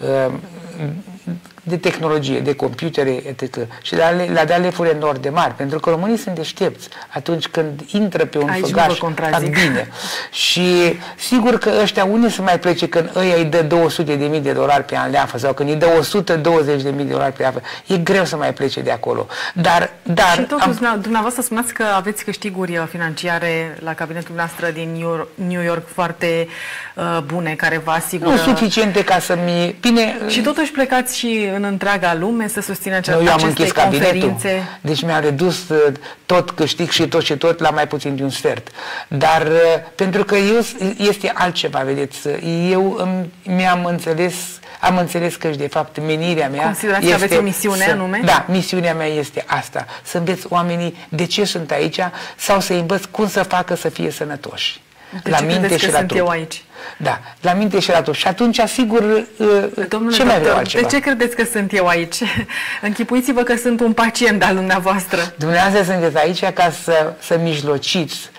de tehnologie, de computere, etc. Și le-a dat lefuri enorm de mari, pentru că românii sunt deștepți atunci când intră pe un făgaș, fac bine. Și sigur că ăștia unii să mai plece când ăia îi dă $200.000 pe an leafă sau când îi dă $120.000 pe leafă. E greu să mai plece de acolo. Dar și totuși, dumneavoastră spuneați că aveți câștiguri financiare la cabinetul noastră din New York foarte bune, care vă asigură... Nu suficiente ca să-mi... Bine... Și totuși plecați și în întreaga lume să susțină aceste conferințe? Deci mi-am redus tot câștig și tot la mai puțin de un sfert. Dar pentru că este altceva, vedeți. Eu am înțeles că de fapt menirea mea Considerați că aveți o misiune anume? Da, misiunea mea este asta. Să înveți oamenii de ce sunt aici sau să învăț cum să facă să fie sănătoși. De ce credeți că sunt eu aici? Da, la minte și la tot. Și atunci, sigur, domnule ce mai vreau altceva? De ce credeți că sunt eu aici? Închipuiți-vă că sunt un pacient al dumneavoastră. Dumneavoastră sunteți aici ca să mijlociți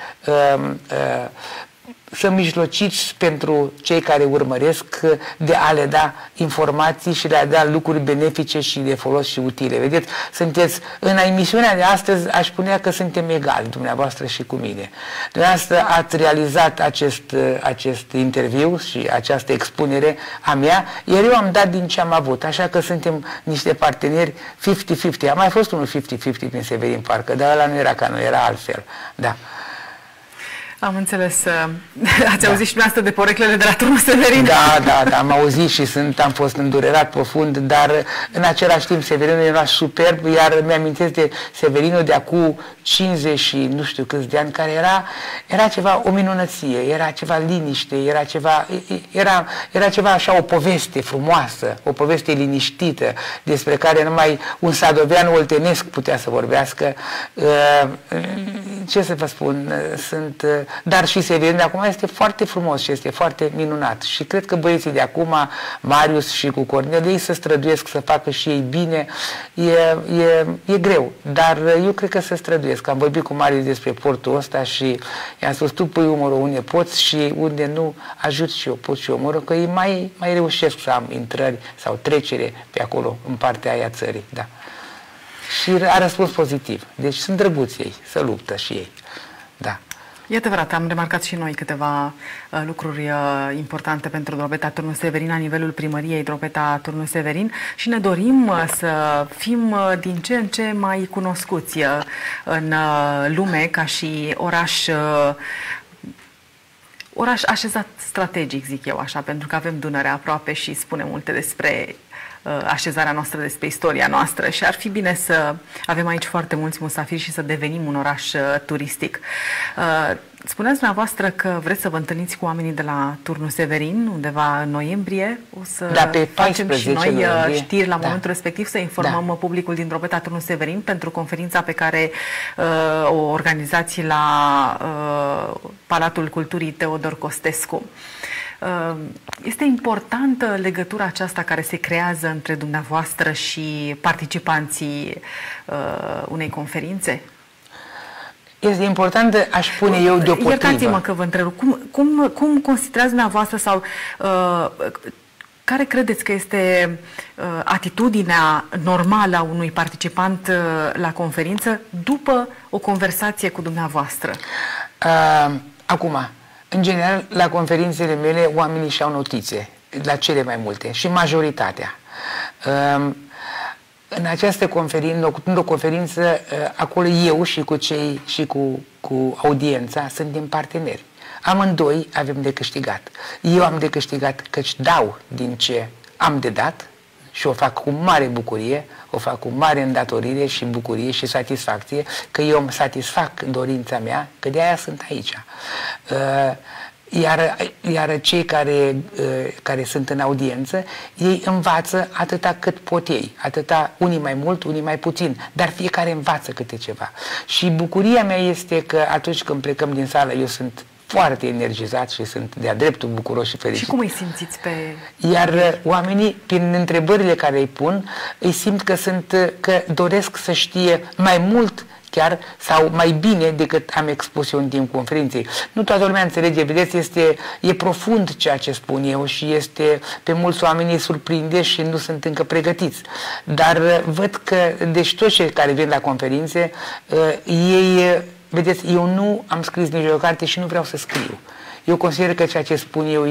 pentru cei care urmăresc de a le da informații și de a da lucruri benefice și de folos și utile. Vedeți, sunteți în emisiunea de astăzi, aș spunea că suntem egali, dumneavoastră și cu mine. Dumneavoastră ați realizat acest interviu și această expunere a mea, iar eu am dat din ce am avut, așa că suntem niște parteneri 50-50. A mai fost unul 50-50 prin Severin, parcă, dar ăla nu era ca noi, era altfel. Da. Am înțeles. Ați auzit și dumneavoastră de poreclele de la Turnul Severin? Da, am auzit și am fost îndurerat profund, dar în același timp Severinul era superb, iar mi-amintesc de Severinul de acum 50 și nu știu câți de ani, care era ceva, o minunăție, era ceva liniște, era ceva așa, o poveste frumoasă, o poveste liniștită, despre care numai un sadovean oltenesc putea să vorbească. Ce să vă spun, dar și Severin de acum este foarte frumos și este foarte minunat. Și cred că băieții de acum, Marius și cu Cornel, ei se străduiesc să facă și ei bine. E greu, dar eu cred că se străduiesc. Am vorbit cu Marius despre portul ăsta și i-am spus, tu pui umărul unde poți și unde nu, ajut și eu, pot și eu umărul, că ei mai reușesc să am intrări sau trecere pe acolo, în partea aia țării. Da. Și a răspuns pozitiv. Deci sunt drăguți ei, să luptă și ei. Da. E adevărat, am remarcat și noi câteva lucruri importante pentru Drobeta Turnul Severin la nivelul primăriei Drobeta Turnul Severin și ne dorim să fim din ce în ce mai cunoscuți în lume ca și oraș așezat strategic, zic eu așa, pentru că avem Dunărea aproape și spune multe despre așezarea noastră, despre istoria noastră și ar fi bine să avem aici foarte mulți musafiri și să devenim un oraș turistic. Spuneați dumneavoastră că vreți să vă întâlniți cu oamenii de la Turnul Severin undeva în noiembrie. O să pe facem și noi noiembrie, știri la momentul respectiv, să informăm publicul din Drobeta Turnul Severin pentru conferința pe care o organizați la Palatul Culturii Teodor Costescu. Este importantă legătura aceasta care se creează între dumneavoastră și participanții unei conferințe? Este importantă, aș spune eu, deopotrivă. Iertați-mă că vă întreb. Cum considerați dumneavoastră sau care credeți că este atitudinea normală a unui participant la conferință după o conversație cu dumneavoastră? Acum, în general, la conferințele mele, oamenii și-au notițe, la cele mai multe, și majoritatea. În această conferință, acolo eu și cu audiența suntem parteneri. Amândoi avem de câștigat. Eu am de câștigat căci dau din ce am de dat și o fac cu mare bucurie, o fac cu mare îndatorire și bucurie și satisfacție, că eu îmi satisfac dorința mea, că de aia sunt aici. Iar cei care sunt în audiență, ei învață atâta cât pot ei, unii mai mult, unii mai puțin, dar fiecare învață câte ceva. Și bucuria mea este că atunci când plecăm din sală, eu sunt foarte energizat și sunt de-a dreptul bucuros și fericit. Și cum îi simțiți pe... Iar oamenii, prin întrebările care îi pun, îi simt că doresc să știe mai mult chiar sau mai bine decât am expus eu în timp conferinței. Nu toată lumea înțelege, vedeți, e profund ceea ce spun eu și pe mulți oameni îi surprinde și nu sunt încă pregătiți. Dar văd că, deci toți cei care vin la conferințe, vedeți, eu nu am scris nicio carte și nu vreau să scriu. Eu consider că ceea ce spun eu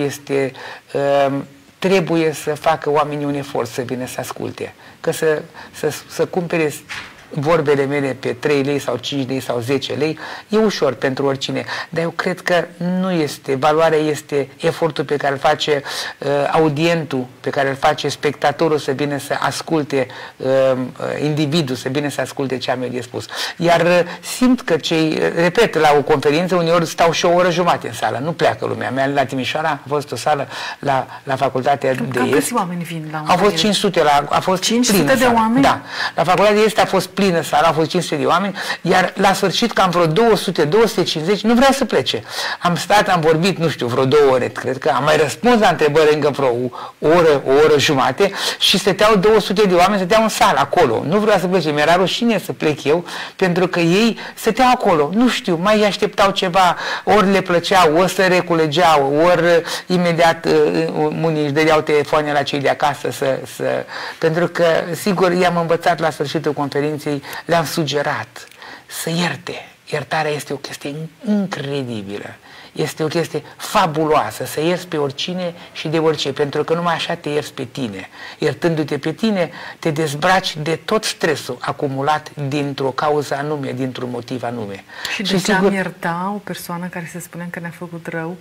trebuie să facă oamenii un efort să vină să asculte. Că să cumpere vorbele mele pe 3 lei sau 5 lei sau 10 lei, e ușor pentru oricine. Dar eu cred că nu este. Valoarea este efortul pe care îl face audientul, pe care îl face spectatorul să vină să asculte individul, să vină să asculte ce am eu de spus. Iar simt că repet, la o conferință uneori stau și o oră jumate în sală, nu pleacă lumea. La Timișoara a fost o sală la Facultatea de Est. Oameni vin la au fost 500, a fost 500 de oameni? Da. La Facultatea de Est a fost plină sala, au fost 500 de oameni, iar la sfârșit cam vreo 200-250 nu vrea să plece. Am stat, am vorbit, nu știu, vreo 2 ore, cred că am mai răspuns la întrebări încă vreo o oră jumate și stăteau 200 de oameni, stăteau în sală acolo. Nu vrea să plece, mi-era rușine să plec eu, pentru că ei stăteau acolo, nu știu, mai așteptau ceva, ori le plăceau, ori se reculegeau, ori imediat unii își dădeau telefoane la cei de acasă pentru că, sigur, i-am învățat la sfârșitul conferinței, le-am sugerat să ierte. Iertarea este o chestie incredibilă. Este o chestie fabuloasă, să ierți pe oricine și de orice, pentru că numai așa te ierți pe tine. Iertându-te pe tine, te dezbraci de tot stresul acumulat dintr-o cauză anume, dintr-un motiv anume. Și de ce am ierta o persoană care se spune că ne-a făcut rău?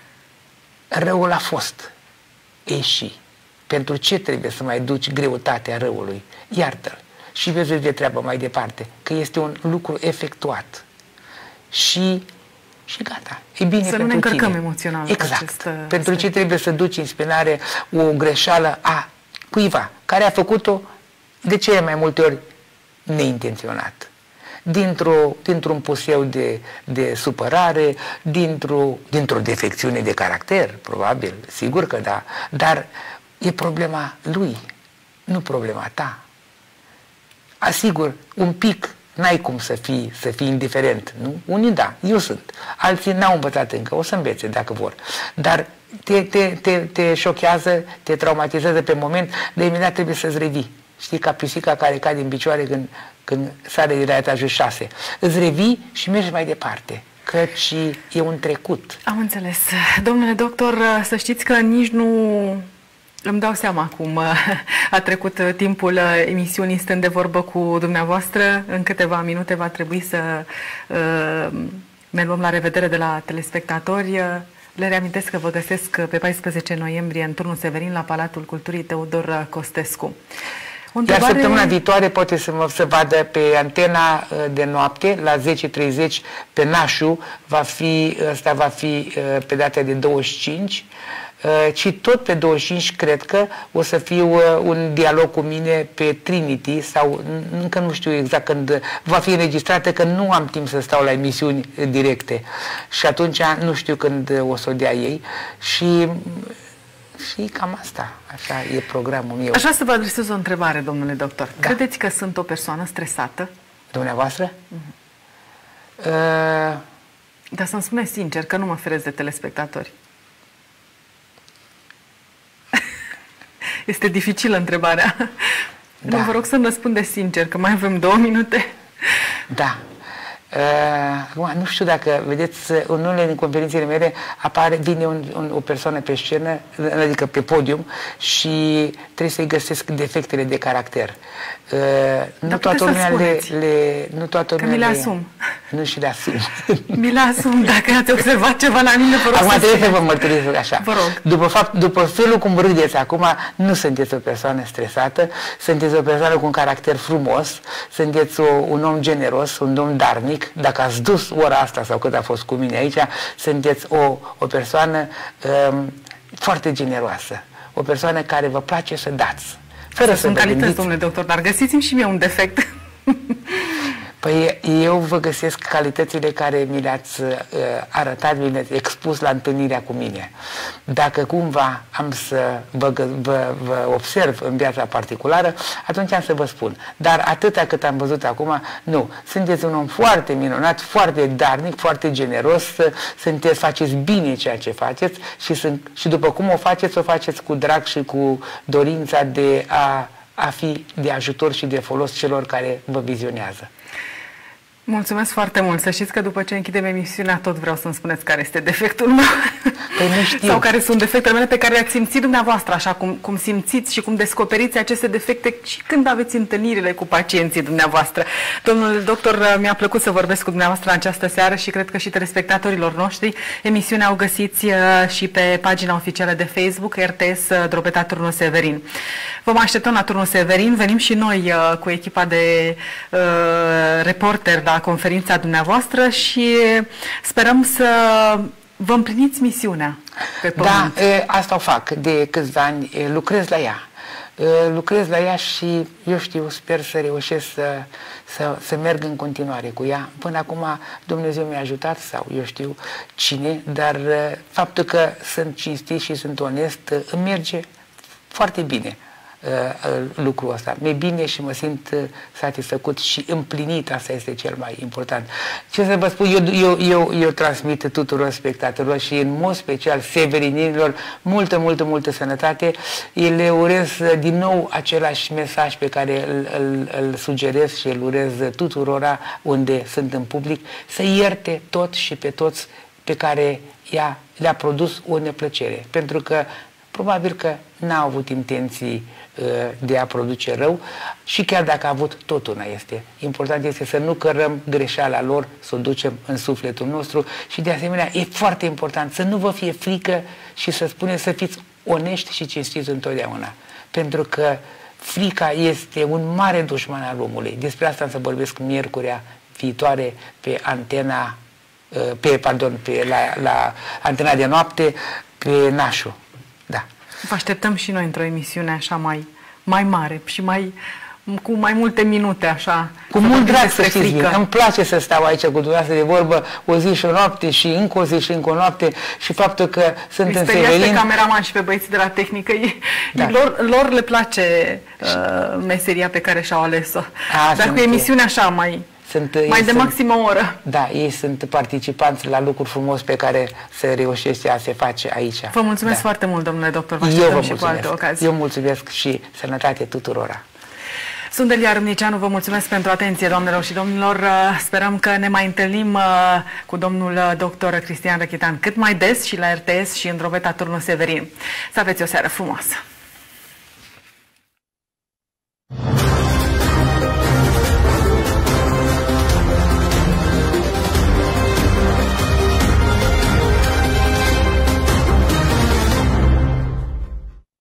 Răul a fost. Și pentru ce trebuie să mai duci greutatea răului? Iartă-l și vezi de treabă mai departe, că este un lucru efectuat. Și gata, e bine să pentru tine. Să nu ne încărcăm emoțional. Exact. Pentru ce trebuie să duci în spinare o greșeală a cuiva care a făcut-o de cele mai multe ori neintenționat. Dintr-un puseu de supărare, dintr-o defecțiune de caracter, probabil, sigur că da, dar e problema lui, nu problema ta. Asigur, un pic n-ai cum să fii indiferent, nu? Unii da, eu sunt. Alții n-au învățat încă, o să învețe dacă vor. Dar te șochează, te traumatizează pe moment, de imediat trebuie să-ți revii. Știi, ca pisica care cade în picioare când sare de la etajul 6. Îți revii și mergi mai departe, căci e un trecut. Am înțeles. Domnule doctor, să știți că nici nu îmi dau seama cum a trecut timpul emisiunii stând de vorbă cu dumneavoastră. În câteva minute va trebui să ne luăm la revedere de la telespectatori. Le reamintesc că vă găsesc pe 14 noiembrie în Turnul Severin la Palatul Culturii Teodor Costescu. Iar săptămâna viitoare poate să vadă pe antena de noapte la 10:30 pe Nașu, va fi pe data de 25, și tot pe 25 cred că o să fiu un dialog cu mine pe Trinity sau încă nu știu exact când va fi înregistrată, că nu am timp să stau la emisiuni directe și atunci nu știu când o să o dea ei și cam asta, așa e programul meu. Aș vrea să vă adresez o întrebare, domnule doctor. Da. Credeți că sunt o persoană stresată? Dumneavoastră? Dar să-mi spuneți sincer, că nu mă feresc de telespectatori. Este dificilă întrebarea. Da. Nu, vă rog să-mi răspundeți sincer, că mai avem 2 minute. Da. Nu știu dacă, vedeți, în unele din conferințele mele vine o persoană pe scenă, adică pe podium, și trebuie să-i găsesc defectele de caracter. Nu toată lumea nu toată lumea mi le asum. Nu și le asum. Mi le asum. Dacă ați observat ceva la mine, vă rog. Acum trebuie să vă mărturisesc așa. Vă rog. După felul cum râdeți acum, nu sunteți o persoană stresată, sunteți o persoană cu un caracter frumos, sunteți un om generos, un om darnic. Dacă ați dus ora asta sau cât a fost cu mine aici, sunteți o persoană foarte generoasă, o persoană care vă place să dați. Fără să calități, domnule doctor, dar găsiți-mi și mie un defect. Păi eu vă găsesc calitățile care mi le-ați arătat, mi le-ați expus la întâlnirea cu mine. Dacă cumva am să vă observ în viața particulară, atunci am să vă spun. Dar atâta cât am văzut acum, nu. Sunteți un om foarte minunat, foarte darnic, foarte generos, faceți bine ceea ce faceți și după cum o faceți cu drag și cu dorința de a fi de ajutor și de folos celor care vă vizionează. Mulțumesc foarte mult. Să știți că după ce închidem emisiunea tot vreau să-mi spuneți care este defectul meu. Păi nu știu. Sau care sunt defectele mele pe care le-ați simțit dumneavoastră, așa cum simțiți și cum descoperiți aceste defecte și când aveți întâlnirile cu pacienții dumneavoastră. Domnul doctor, mi-a plăcut să vorbesc cu dumneavoastră în această seară și cred că și telespectatorilor noștri. Emisiunea o găsiți și pe pagina oficială de Facebook, RTS Drobeta Turnul Severin. Vom aștepta la Turnul Severin, venim și noi cu echipa de reporteri la conferința dumneavoastră și sperăm să vă împliniți misiunea pe pământ. Da, asta o fac de câțiva ani, lucrez la ea. Lucrez la ea și, eu știu, sper să reușesc să merg în continuare cu ea. Până acum Dumnezeu mi-a ajutat, sau eu știu cine, dar faptul că sunt cinstit și sunt onest, îmi merge foarte bine lucrul ăsta. Mi-e bine și mă simt satisfăcut și împlinit, asta este cel mai important. Ce să vă spun, eu transmit tuturor spectatorilor și în mod special severinilor multă sănătate. Le urez din nou același mesaj pe care îl sugerez și îl urez tuturora unde sunt în public, să ierte tot și pe toți pe care ea le-a produs o neplăcere. Pentru că probabil că n-a avut intenții de a produce rău și chiar dacă a avut, tot una este. Important este să nu cărăm greșeala lor, să o ducem în sufletul nostru și de asemenea e foarte important să nu vă fie frică și să spuneți să fiți onești și cinstiți întotdeauna. Pentru că frica este un mare dușman al omului. Despre asta am să vorbesc miercurea viitoare pe antena la antena de noapte pe Nașu. Da. Vă așteptăm și noi într-o emisiune așa mai mare și cu mai multe minute așa. Cu mult drag, să știți bine. Îmi place să stau aici cu dumneavoastră de vorbă o zi și o noapte și încă o zi și încă o noapte și faptul că sunt în Severin. Pe cameraman și pe băieții de la tehnică. Da. Lor le place meseria pe care și-au ales-o. Dar cu emisiunea așa mai de maximă oră. Da, ei sunt participanți la lucruri frumos pe care se reușește a se face aici. Vă mulțumesc foarte mult, domnule doctor. Vă așteptăm și cu alte ocazii. Eu mulțumesc și sănătate tuturora. Sunt Delia Râmniceanu, vă mulțumesc pentru atenție, doamnelor și domnilor. Sperăm că ne mai întâlnim cu domnul doctor Cristian Răchitan cât mai des și la RTS și în Drobeta Turnul Severin. Să aveți o seară frumoasă!